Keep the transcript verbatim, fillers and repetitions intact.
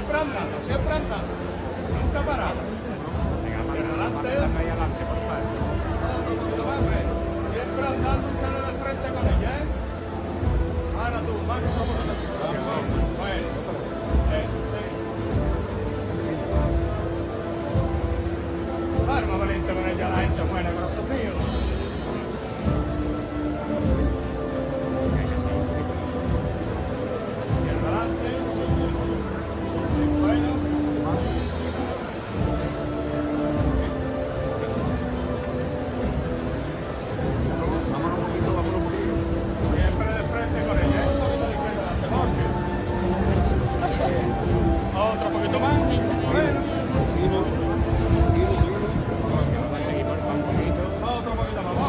siempre andando, siempre andando. Nunca parado. Venga, más adelante. Ahí adelante, por favor. Otro poquito más, hombre. Siempre andando y sale de frente con ella, ¿eh? Ahora tú, más otro poquito. Bueno, eso, sí. Claro, más valiente con ella la gente buena, corazón mío. Otro poquito más.